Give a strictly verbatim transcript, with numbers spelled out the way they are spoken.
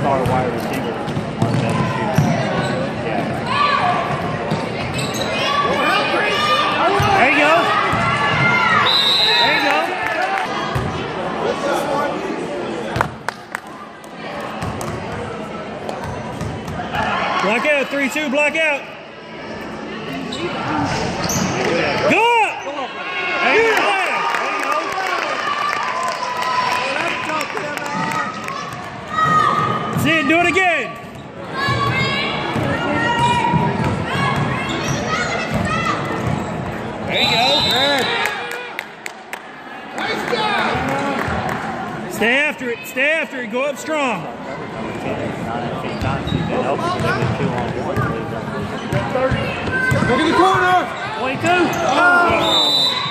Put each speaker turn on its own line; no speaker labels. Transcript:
star wide receiver on the better shoot. Yeah. There you go. There you go.
Block out, three two, block out. Go!
There you go.
See it, do it again.
There you go.
Nice job!
Stay after it, stay after it, go up strong.
Not times he's been open, he's been two on one.
Look at the corner!
twenty-two. Oh.